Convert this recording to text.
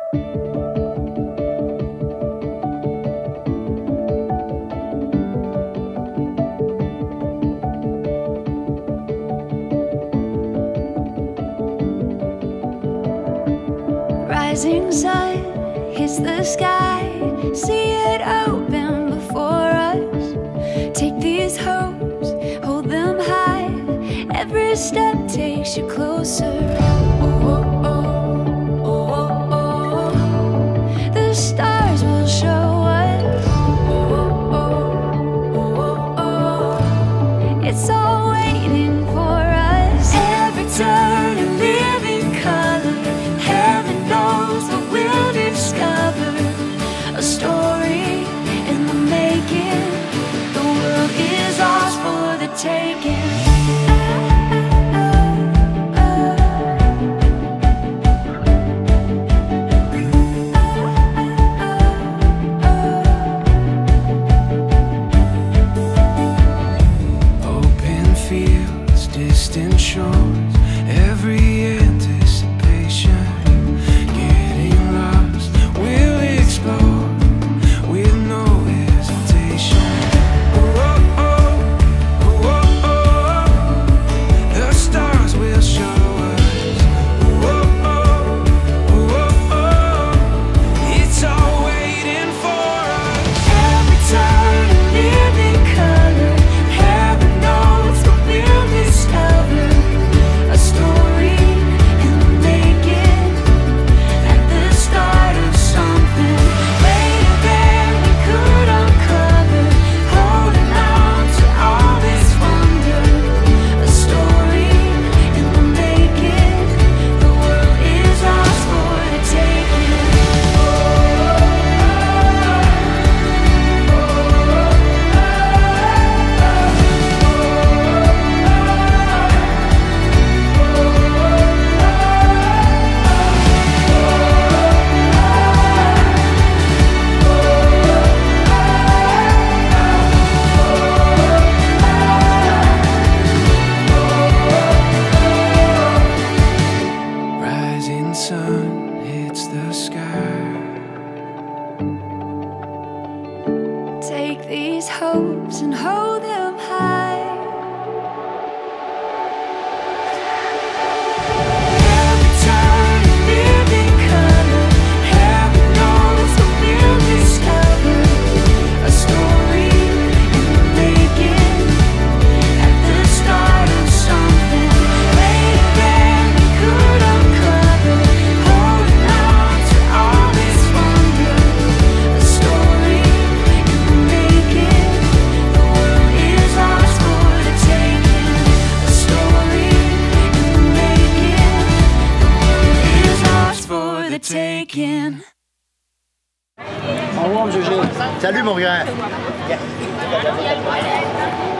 Rising sun hits the sky, see it open before us. Take these hopes, hold them high. Every step takes you closer. Oh, oh, oh, oh, oh, oh. The stars will show us. Oh, oh, oh, oh, oh. It's all waiting for us. Every turn a living color. Heaven knows what we'll discover. A story in the making. The world is ours for the taking. Distant shores, every anticipation, getting lost, we'll explore with no hesitation. Oh, oh, oh, oh, oh, the stars will show us. Oh, oh, oh, oh, it's all waiting for us. Every turn a living color, heaven knows what we'll discover. A story in the making, at the start of something greater than we could uncover. Holding on to all this wonder. A story in the making. The world is ours for the taking. Rising sun hits the sky. Take these hopes and hold them high. Every turn a living color, heaven knows what we'll discover. A story in the making, at the start of something greater than we could uncover. Holding on to all this wonder. A story in the making. The world is ours for the taking. A story in the making. The world is ours for the taking. Au revoir, M. Gilles. Salut, mon grand.